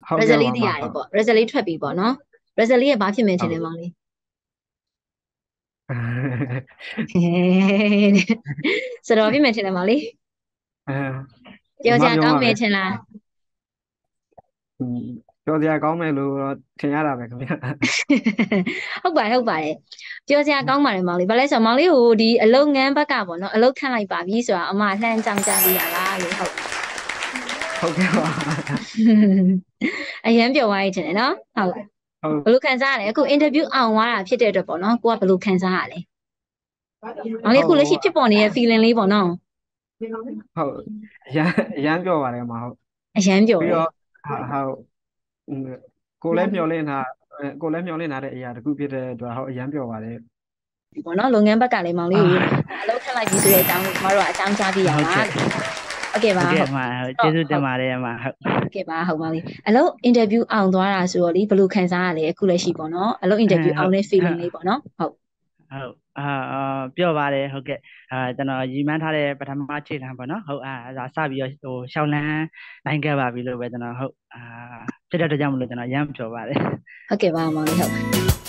ဟုတ်ကဲ့ result ပါလေးသိပါဟုတ်ရတယ်ပေါ့ result လေးထွက်ပြီပေါ့နော် result လေးကဘာဖြစ်မယ်ထဟုတ်င်လဲမောင်လေး ဆိုတော့ဖြစ်မယ်ထင်တယ်မောင်လေးဘယ်ပြောကြကောင်းမှပြောမှာပဲမယ်ထင်လားอืมပြောစရာကောင်းမယ်လို့တော့ထင်ရတာပဲခင်ဗျာဟုတ်ပါတယ်ပြောစရာကောင်းပါတယ်မောင်လေးဘာလဲဆိုတော့မောင်လေးကိုဒီအလုပ်ငန်းဘက်ကပေါ့နော်အလုပ်ခန့်လိုက်ပါပြီဆိုတာအမလှမ်းကြောင်းကြားပေးရလားလို့ဟုတ်ဟုတ်ကဲ့ပါအရန်ပြောသွားရထင်တယ်နော်ဟုတ်ဟုတ်ဘယ်လိုခံစားရလဲအခု interview အောင်သွားတာဖြစ်တဲ့အတွက်ပေါ့နော်ကိုကဘယ်လိုခံစားရလဲမောင်လေးအခုလက်ရှိဟုတ်ဖြစ်ပေါ်နေတဲ့ feeling လေးပေါ့နော်ဟုတ်အရန်ပြောပါတယ်မဟုတ်အရန်ပြောတယ်ပြီးတော့ဟုတ်อืมကိုလည်းမျှော်လင့်တာကိုလည်းမျှော်လင့်ထားတဲ့အရာတစ်ခုဖြစ်တဲ့အတွက်ဟုတ်အရန်ပြောပါတယ်ပေါ့နော်လုပ်ငန်းဘက်ကလည်းမောင်လေးကိုအာအလုပ်ခန့်လိုက်ပြီဆိုတဲ့အကြောင်းကိုကျမတို့ကအကြောင်းကြားပြရဟုတ်ကဲ့ပါလို့ဟုတ်ကဲ့ပါဟုတ်ဟုတ်ကဲ့အမဟုတ်ကျေးဇူးတင်ပါတယ်အမဟုတ်ဟုတ်ကဲ့ပါဟုတ်ပါပြီအလုပ် interview အောင်သွားတာဆိုတော့လေဘယ်လိုခံစားရလဲအခုလက်ရှိပေါ့နော်အလုပ် interview အောင်တဲ့ဟုတ် feeling လေးပေါ့နော်ဟုတ်ဟုတ်ပြောပါတယ်ဟုတ်ကဲ့ကျွန်တော်ရည်မှန်းထားတဲ့ပထမခြေလှမ်းပေါ့နော်ဟုတ်ဒါစပြီးတော့ဟိုရှောင်းလန်းနိုင်ခဲ့ပါပြီလို့ပဲကျွန်တော်ဟုတ်ဖြစ်တဲ့အတွက်ကြောင့်မလို့ကျွန်တော်ရမ်းပြောပါတယ်ဟုတ်ကဲ့ပါမောင်လေးဟုတ်